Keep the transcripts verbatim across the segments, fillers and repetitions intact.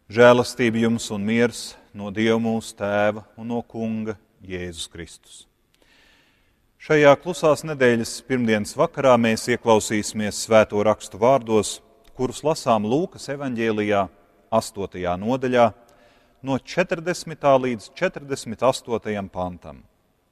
Žēlastība jums un miers no Dieva mūsu Tēva un no Kunga Jēzus Kristus. Šajā klusās nedēļas pirmdienas vakarā mēs ieklausīsimies svēto rakstu vārdos, kurus lasām Lūkas evaņģēlijā astotajā nodaļā no četrdesmitā līdz četrdesmit astotajam pantam.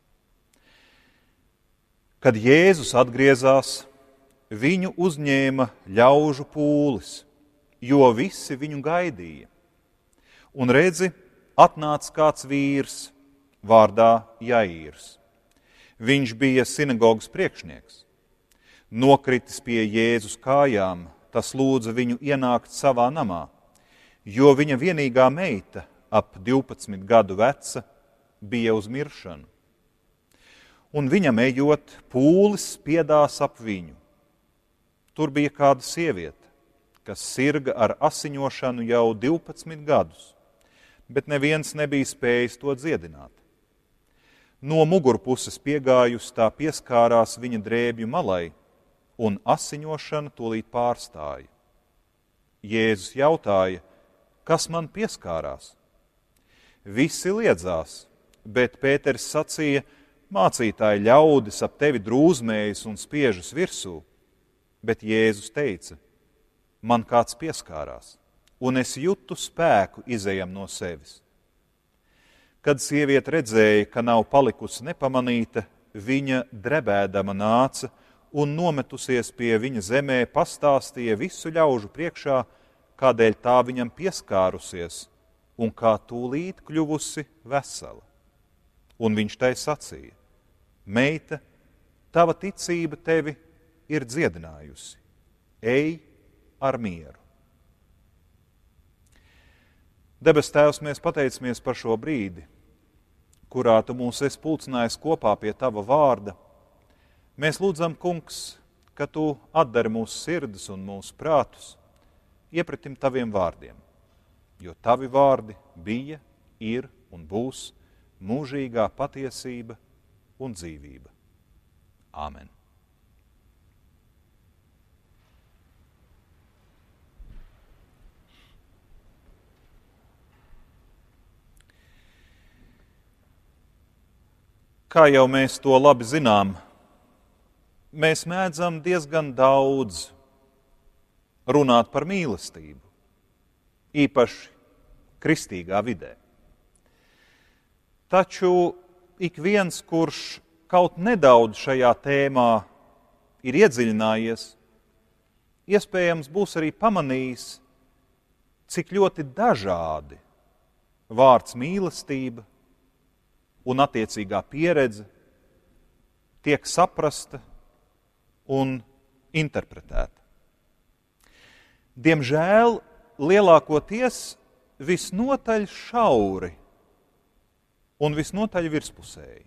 Kad Jēzus atgriezās, viņu uzņēma ļaužu pūlis, jo visi viņu gaidīja. Un redzi, atnāca kāds vīrs vārdā Jaīrs. Viņš bija sinagogas priekšnieks. Nokritis pie Jēzus kājām, tas lūdza viņu ienākt savā namā, jo viņa vienīgā meita, ap divpadsmit gadu veca, bija uz miršanu. Un viņam ejot, pūlis spiedās ap viņu. Tur bija kāda sieviete, kas sirga ar asiņošanu jau divpadsmit gadus, bet neviens nebija spējis to dziedināt. No mugurpuses piegājusi, tā pieskārās viņa drēbju malai, un asiņošana tūlīt pārstāja. Jēzus jautāja, kas man pieskārās? Visi liedzās, bet Pēters sacīja, mācītāji, ļaudis ap tevi drūzmējas un spiežas virsū, bet Jēzus teica, man kāds pieskārās, un es jūtu spēku izejam no sevis. Kad sieviete redzēja, ka nav palikusi nepamanīta, viņa drebēdama nāca un nometusies pie viņa zemē, pastāstīja visu ļaužu priekšā, kādēļ tā viņam pieskārusies un kā tūlīt kļuvusi vesela. Un viņš tai sacīja, meita, tava ticība tevi ir dziedinājusi, ej ar mieru. Debes Tēvs, mēs pateicamies par šo brīdi, kurā Tu mūs esi pulcinājis kopā pie Tava vārda. Mēs lūdzam, Kungs, ka Tu atdari mūsu sirdis un mūsu prātus iepratim Taviem vārdiem, jo Tavi vārdi bija, ir un būs mūžīgā patiesība un dzīvība. Āmen. Kā jau mēs to labi zinām, mēs mēdzam diezgan daudz runāt par mīlestību, īpaši kristīgā vidē. Taču ik viens, kurš kaut nedaudz šajā tēmā ir iedziļinājies, iespējams būs arī pamanījis, cik ļoti dažādi vārds mīlestība un attiecīgā pieredze tiek saprasta un interpretēta. Diemžēl lielākoties visnotaļ šauri un visnotaļ virspusēji.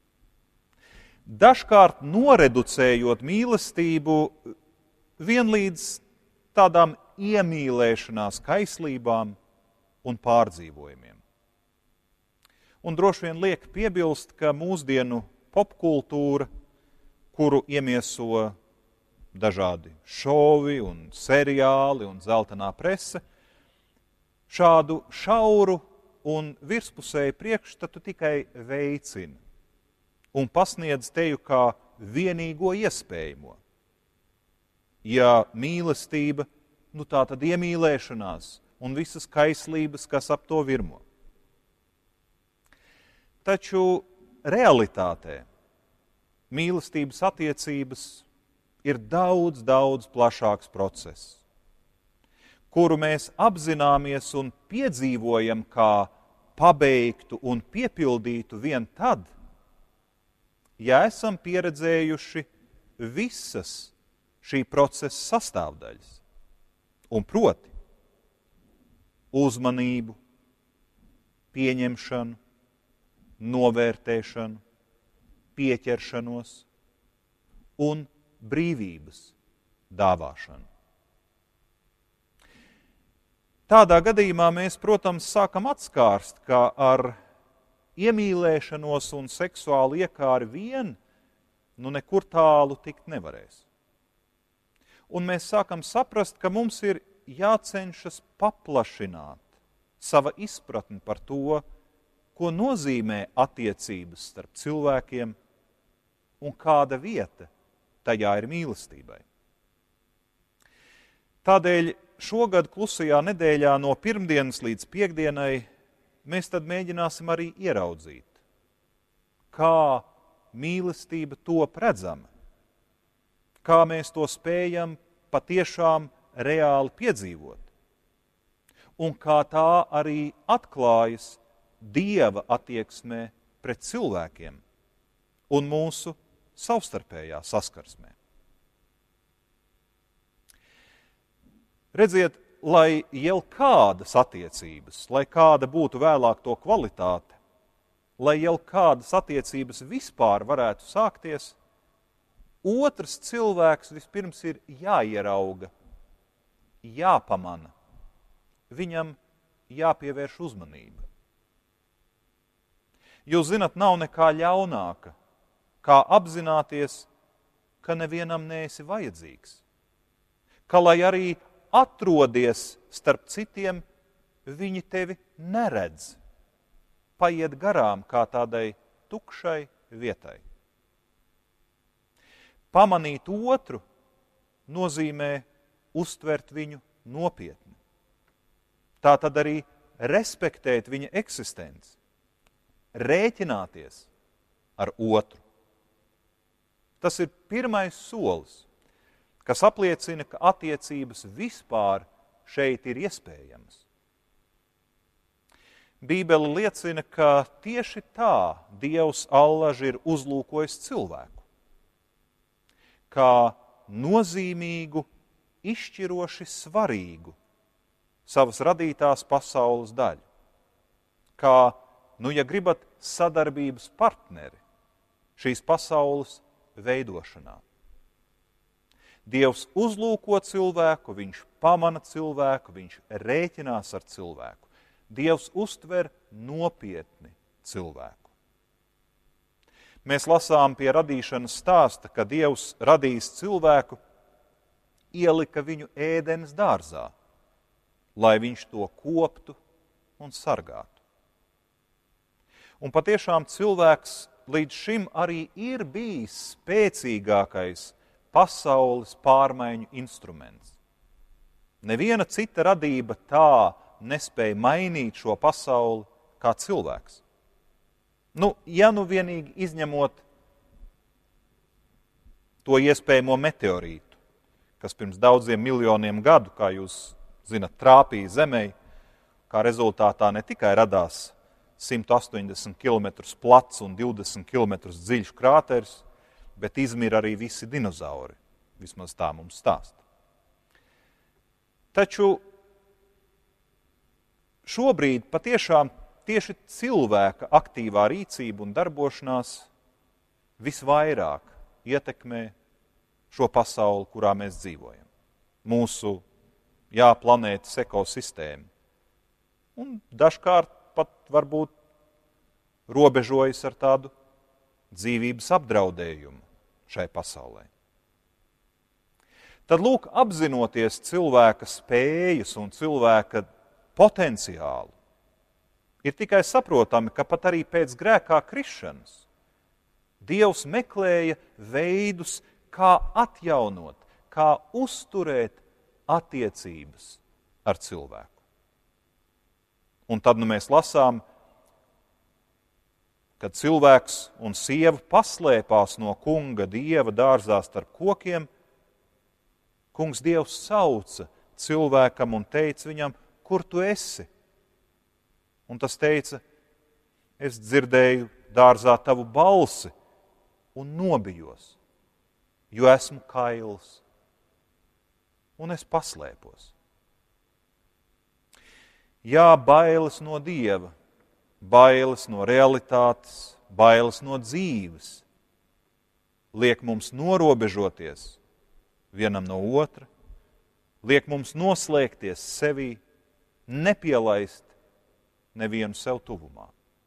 Dažkārt noreducējot mīlestību vienlīdz tādām iemīlēšanās kaislībām un pārdzīvojumiem. Un droši vien liek piebilst, ka mūsdienu popkultūra, kuru iemieso dažādi šovi un seriāli un zeltainā prese, šādu šauru un virspusēju priekšstatu tikai veicina un pasniedz teju kā vienīgo iespējamo. Ja mīlestība, nu tā tad iemīlēšanās un visas kaislības, kas ap to virmo. Taču realitātē mīlestības attiecības ir daudz, daudz plašāks process, kuru mēs apzināmies un piedzīvojam kā pabeigtu un piepildītu vien tad, ja esam pieredzējuši visas šī procesa sastāvdaļas, un proti uzmanību, pieņemšanu, novērtēšanu, pieķeršanos un brīvības dāvāšanu. Tādā gadījumā mēs, protams, sākam atskārst, ka ar iemīlēšanos un seksuālu iekāri vien nu nekur tālu tikt nevarēs. Un mēs sākam saprast, ka mums ir jācenšas paplašināt sava izpratne par to, ko nozīmē attiecības starp cilvēkiem un kāda vieta tajā ir mīlestībai. Tādēļ šogad klusajā nedēļā no pirmdienas līdz piekdienai mēs tad mēģināsim arī ieraudzīt, kā mīlestība top redzama, kā mēs to spējam patiešām reāli piedzīvot, un kā tā arī atklājas Dieva attieksmē pret cilvēkiem un mūsu savstarpējā saskarsmē. Redziet, lai jau kādas attiecības, lai kāda būtu vēlāk to kvalitāte, lai jau kādas attiecības vispār varētu sākties, otrs cilvēks vispirms ir jāierauga, jāpamana, viņam jāpievērš uzmanība. Jūs zinat, nav nekā ļaunāka, kā apzināties, ka nevienam neesi vajadzīgs, ka lai arī atrodies starp citiem, viņi tevi neredz, paiet garām kā tādai tukšai vietai. Pamanīt otru nozīmē uztvert viņu nopietni. Tā tad arī respektēt viņa eksistenci, rēķināties ar otru. Tas ir pirmais solis, kas apliecina, ka attiecības vispār šeit ir iespējamas. Bībele liecina, ka tieši tā Dievs allaž ir uzlūkojis cilvēku, kā nozīmīgu, izšķiroši svarīgu savas radītās pasaules daļu, kā, nu, ja gribat, sadarbības partneri šīs pasaules veidošanā. Dievs uzlūko cilvēku, viņš pamana cilvēku, viņš rēķinās ar cilvēku. Dievs uztver nopietni cilvēku. Mēs lasām pie radīšanas stāsta, ka Dievs radījis cilvēku, ielika viņu ēdenes dārzā, lai viņš to koptu un sargātu. Un patiešām cilvēks līdz šim arī ir bijis spēcīgākais pasaules pārmaiņu instruments. Neviena cita radība tā nespēja mainīt šo pasauli kā cilvēks. Nu, ja nu vienīgi izņemot to iespējamo meteorītu, kas pirms daudziem miljoniem gadu, kā jūs zinat, trāpīja Zemē, kā rezultātā ne tikai radās simt astoņdesmit kilometrus plats un divdesmit kilometrus dziļš krāteris, bet izmira arī visi dinozauri, vismaz tā mums stāsta. Taču šobrīd patiešām tieši cilvēka aktīvā rīcība un darbošanās visvairāk ietekmē šo pasauli, kurā mēs dzīvojam. Mūsu, jā, planētas ekosistēmu. Un dažkārt pat varbūt robežojas ar tādu dzīvības apdraudējumu šai pasaulē. Tad, lūk, apzinoties cilvēka spējas un cilvēka potenciālu, ir tikai saprotami, ka pat arī pēc grēkā krišanas Dievs meklēja veidus, kā atjaunot, kā uzturēt attiecības ar cilvēku. Un tad nu mēs lasām, kad cilvēks un sieva paslēpās no kunga Dieva dārzā starp kokiem, kungs Dievs sauca cilvēkam un teica viņam, kur tu esi? Un tas teica, es dzirdēju dārzā tavu balsi un nobijos, jo esmu kails, un es paslēpos. Jā, bailes no Dieva, bailes no realitātes, bailes no dzīves liek mums norobežoties vienam no otra, liek mums noslēgties sevī, nepielaist nevienu sev tuvumā.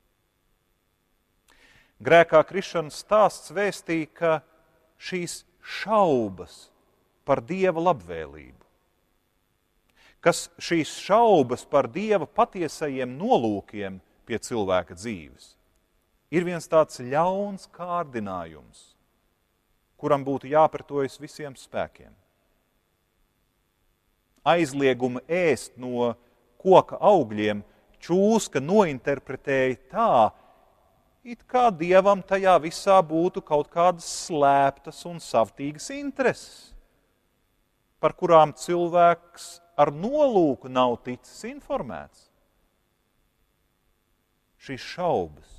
Grēkā krišanas stāsts vēstīja, ka šīs šaubas par Dieva labvēlību, kas šīs šaubas par Dieva patiesajiem nolūkiem pie cilvēka dzīves ir viens tāds ļauns kārdinājums, kuram būtu jāpretojas visiem spēkiem. Aizlieguma ēst no koka augļiem Čūska nointerpretēja tā, it kā Dievam tajā visā būtu kaut kādas slēptas un savtīgas intereses, par kurām cilvēks ar nolūku nav ticis informēts. Šīs šaubas,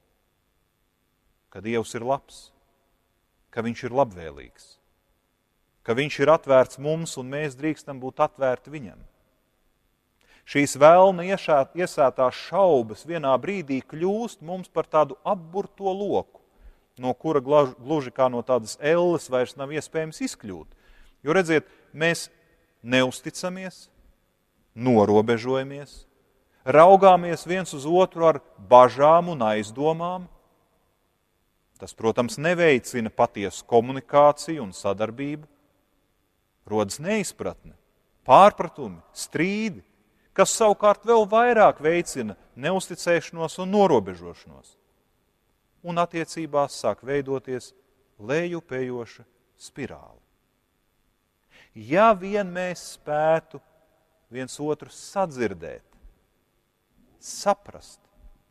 ka Dievs ir labs, ka viņš ir labvēlīgs, ka viņš ir atvērts mums un mēs drīkstam būt atvērti viņam. Šīs vēlna iesētās šaubas vienā brīdī kļūst mums par tādu apburto loku, no kura gluži kā no tādas elles vairs nav iespējams izkļūt. Jo redziet, mēs neusticamies, norobežojamies, raugāmies viens uz otru ar bažām un aizdomām. Tas, protams, neveicina patiesu komunikāciju un sadarbību. Rodas neizpratne, pārpratumi, strīdi, kas savukārt vēl vairāk veicina neusticēšanos un norobežošanos. Un attiecībās sāk veidoties lejupējoša spirāle. Ja vien mēs spētu viens otru sadzirdēt, saprast.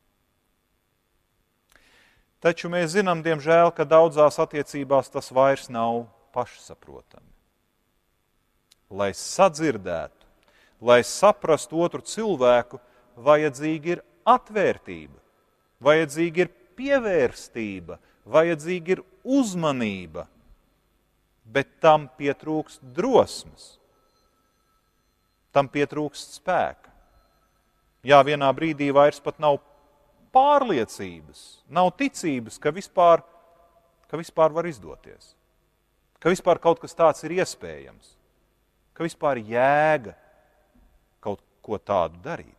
Taču mēs zinām, diemžēl, ka daudzās attiecībās tas vairs nav pašsaprotami. Lai sadzirdētu, lai saprastu otru cilvēku, vajadzīga ir atvērtība, vajadzīga ir pievērstība, vajadzīga ir uzmanība, bet tam pietrūkst drosmes, tam pietrūkst spēka. Jā, vienā brīdī vairs pat nav pārliecības, nav ticības, ka vispār, ka vispār var izdoties, ka vispār kaut kas tāds ir iespējams, ka vispār jēga kaut ko tādu darīt.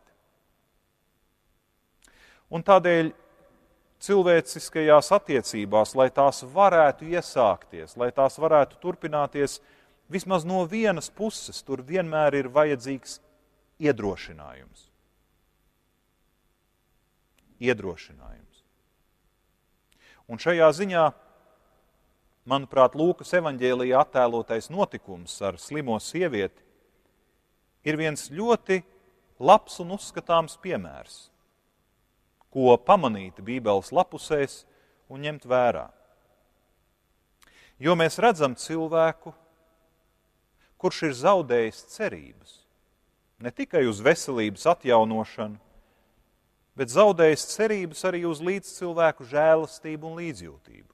Un tādēļ cilvēciskajās attiecībās, lai tās varētu iesākties, lai tās varētu turpināties, vismaz no vienas puses tur vienmēr ir vajadzīgs iedrošinājums. Iedrošinājums. Un šajā ziņā, manuprāt, Lūkas evaņģēlijā attēlotais notikums ar slimo sievieti ir viens ļoti labs un uzskatāms piemērs, ko pamanīt Bībeles lapusēs un ņemt vērā. Jo mēs redzam cilvēku, kurš ir zaudējis cerības, ne tikai uz veselības atjaunošanu, bet zaudējis cerības arī uz līdzcilvēku žēlastību un līdzjūtību.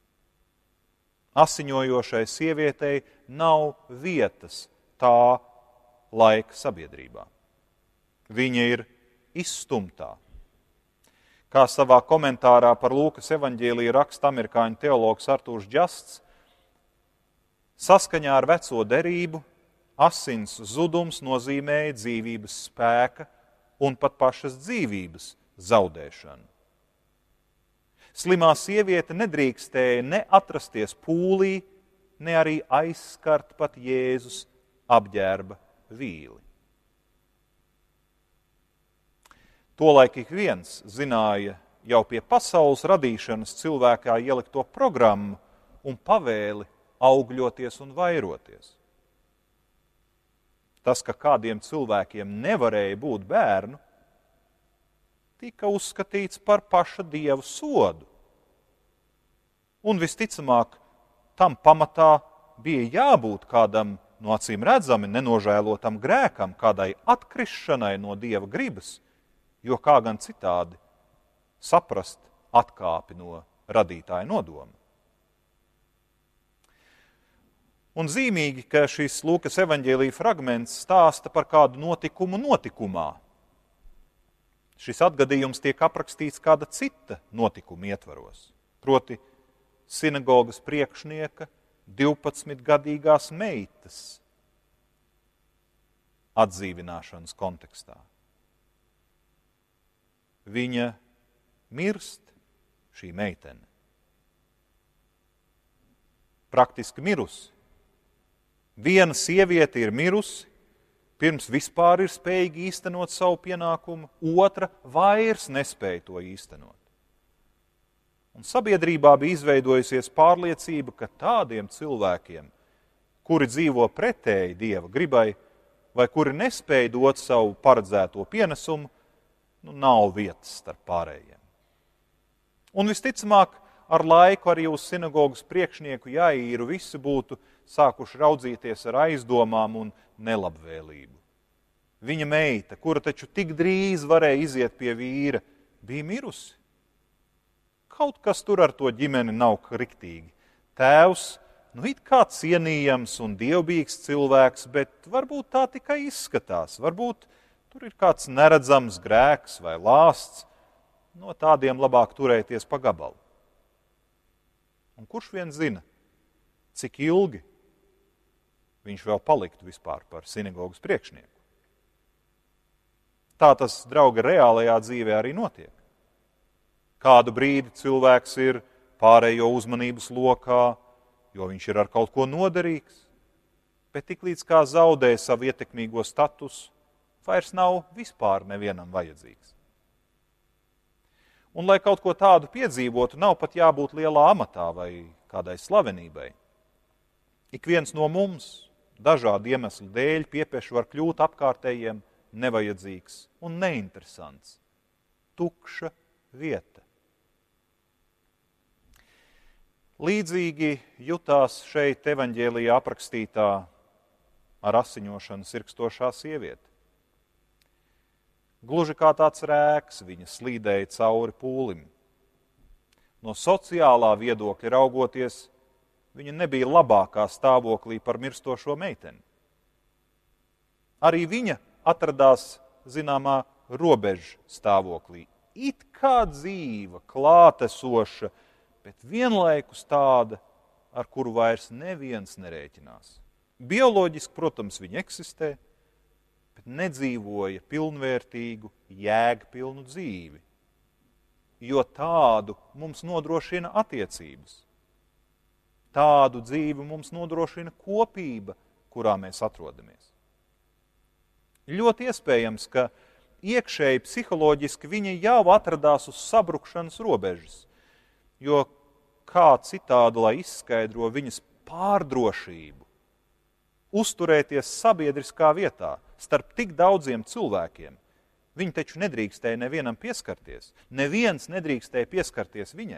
Asiņojošai sievietei nav vietas tā laika sabiedrībā. Viņa ir izstumtā. Kā savā komentārā par Lūkas evaņģēliju raksta amerikāņu teologs Artūrs Džasts, saskaņā ar veco derību asins zudums nozīmēja dzīvības spēka un pat pašas dzīvības zaudēšanu. Slimā sieviete nedrīkstēja ne atrasties pūlī, ne arī aizskart pat Jēzus apģērba vīli. Tolaik ik viens zināja jau pie pasaules radīšanas cilvēkā ielikto programmu un pavēli augļoties un vairoties. Tas, ka kādiem cilvēkiem nevarēja būt bērnu, tika uzskatīts par paša Dieva sodu. Un visticamāk, tam pamatā bija jābūt kādam no acīm redzami nenožēlotam grēkam, kādai atkrišanai no Dieva gribas, jo kā gan citādi saprast atkāpi no radītāja nodoma. Un zīmīgi, ka šis Lūkas evaņģēlija fragments stāsta par kādu notikumu notikumā. Šis atgadījums tiek aprakstīts kāda cita notikuma ietvaros, proti sinagogas priekšnieka divpadsmitgadīgās meitas atdzīvināšanas kontekstā. Viņa mirst, šī meitene. Praktiski mirusi. Viena sieviete ir mirusi, Pirms vispār ir spējīgi īstenot savu pienākumu, otra vairs nespēja to īstenot. Un sabiedrībā bija izveidojusies pārliecība, ka tādiem cilvēkiem, kuri dzīvo pretēji Dieva gribai, vai kuri nespēja dot savu paredzēto pienesumu, nu, nav vietas starp pārējiem. Un visticamāk, ar laiku arī uz sinagogas priekšnieku Jaīru visi būtu sākuši raudzīties ar aizdomām un nelabvēlību. Viņa meita, kura taču tik drīz varēja iziet pie vīra, bija mirusi. Kaut kas tur ar to ģimeni nav riktīgi. Tēvs, nu it kā cienījams un dievbijīgs cilvēks, bet varbūt tā tikai izskatās. Varbūt tur ir kāds neredzams grēks vai lāsts. No tādiem labāk turēties pa gabalu. Un kurš vien zina, cik ilgi viņš vēl paliktu vispār par sinagogas priekšnieku. Tā tas, draugi, reālajā dzīvē arī notiek. Kādu brīdi cilvēks ir pārējo uzmanības lokā, jo viņš ir ar kaut ko noderīgs, bet tiklīdz kā zaudē savu ietekmīgo statusu, vairs nav vispār nevienam vajadzīgs. Un, lai kaut ko tādu piedzīvotu, nav pat jābūt lielā amatā vai kādai slavenībai. Ik viens no mums dažādu iemeslu dēļ piepeši var kļūt apkārtējiem nevajadzīgs un neinteresants. Tukša vieta. Līdzīgi jutās šeit evaņģēlijā aprakstītā ar asiņošanu sirkstošā sieviete. Gluži kā tāds rēks, viņa slīdēja cauri pūlim. No sociālā viedokļa raugoties, viņa nebija labākā stāvoklī par mirstošo meiteni. Arī viņa atradās zināmā robeža stāvoklī. It kā dzīva, klātesoša, bet vienlaikus tāda, ar kuru vairs neviens nerēķinās. Bioloģiski, protams, viņa eksistē, bet nedzīvoja pilnvērtīgu, jēgpilnu dzīvi, jo tādu mums nodrošina attiecības. Tādu dzīvi mums nodrošina kopība, kurā mēs atrodamies. Ļoti iespējams, ka iekšēji psiholoģiski viņa jau atradās uz sabrukšanas robežas, jo kā citādi, lai izskaidro viņas pārdrošību, uzturēties sabiedriskā vietā starp tik daudziem cilvēkiem. Viņi taču nedrīkstēja nevienam pieskarties. Neviens nedrīkstēja pieskarties viņai.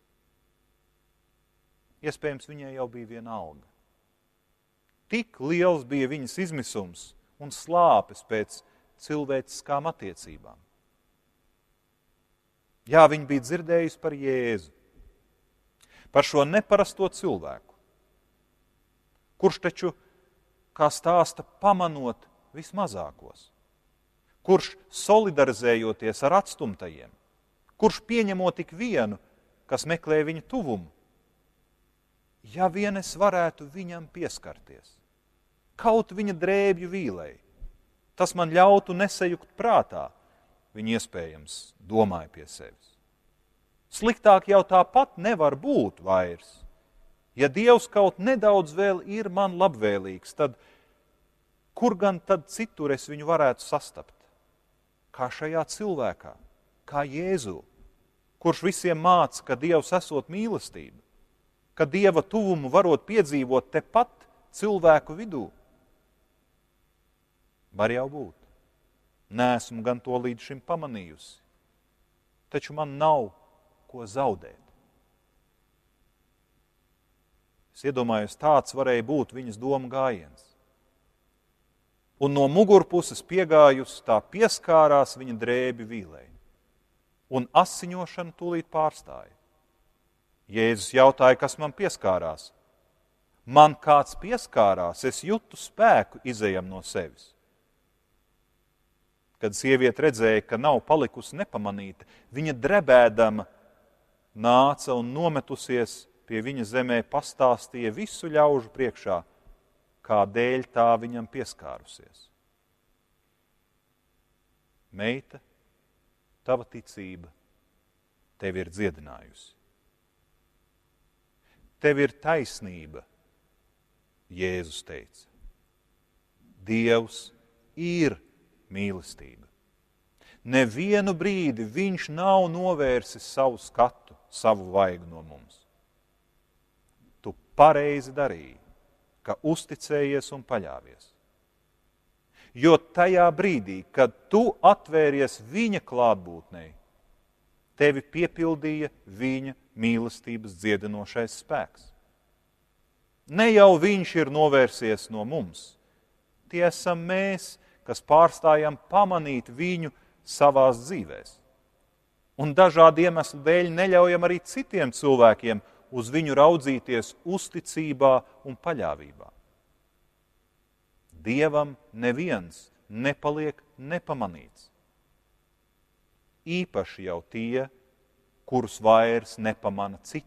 Iespējams, viņai jau bija viena alga. Tik liels bija viņas izmisums un slāpes pēc cilvēciskām attiecībām. Jā, viņa bija dzirdējusi par Jēzu, par šo neparasto cilvēku, kurš taču, kā stāsta, pamanot vismazākos, kurš solidarizējoties ar atstumtajiem, kurš pieņemot tik vienu, kas meklē viņa tuvumu, ja vien es varētu viņam pieskarties, kaut viņa drēbju vīlei, tas man ļautu nesajukt prātā, viņa iespējams domāja pie sevis. Sliktāk jau tāpat nevar būt vairs. Ja Dievs kaut nedaudz vēl ir man labvēlīgs, tad kur gan tad citur es viņu varētu sastapt? Kā šajā cilvēkā, kā Jēzu, kurš visiem māca, ka Dievs esot mīlestība, ka Dieva tuvumu varot piedzīvot tepat cilvēku vidū. Var jau būt. Neesmu gan to līdz šim pamanījusi, taču man nav ko zaudēt. Es iedomājos, tāds varēja būt viņas doma gājiens. Un no mugurpuses piegājusi, tā pieskārās viņa drēbi vīlei. Un asiņošana tūlīt pārstāja. Jēzus jautāja, kas man pieskārās. Man kāds pieskārās, es jutu spēku izejam no sevis. Kad sieviete redzēja, ka nav palikusi nepamanīta, viņa drebēdama nāca un nometusies pie viņa zemē, pastāstīja visu ļaužu priekšā, kādēļ tā viņam pieskārusies. Meita, tava ticība tevi ir dziedinājusi. Tev ir taisnība, Jēzus teica. Dievs ir mīlestība. Nevienu brīdi viņš nav novērsis savu skatu, savu vaigu no mums. Tu pareizi darīji, ka uzticējies un paļāvies. Jo tajā brīdī, kad tu atvēries viņa klātbūtnei, tevi piepildīja viņa mīlestības dziedinošais spēks. Ne jau viņš ir novērsies no mums, tie esam mēs, kas pārstājam pamanīt viņu savās dzīvēs. Un dažādu iemeslu dēļ neļaujam arī citiem cilvēkiem uz viņu raudzīties uzticībā un paļāvībā. Dievam neviens nepaliek nepamanīts. Īpaši jau tie, kurus vairs nepamana citi.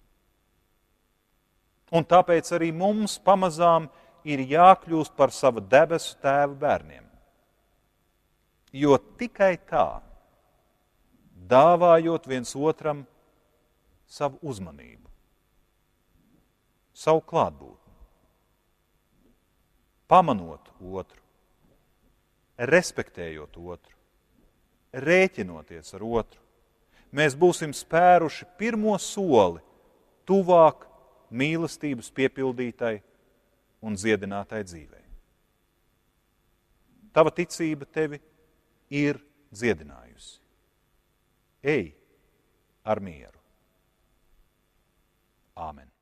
Un tāpēc arī mums pamazām ir jākļūst par sava debesu tēva bērniem. Jo tikai tā, dāvājot viens otram savu uzmanību, savu klātbūtni, pamanot otru, respektējot otru, rēķinoties ar otru, mēs būsim spēruši pirmo soli tuvāk mīlestības piepildītai un dziedinātai dzīvei. Tava ticība tevi ir dziedinājusi. Ej ar mieru. Āmen.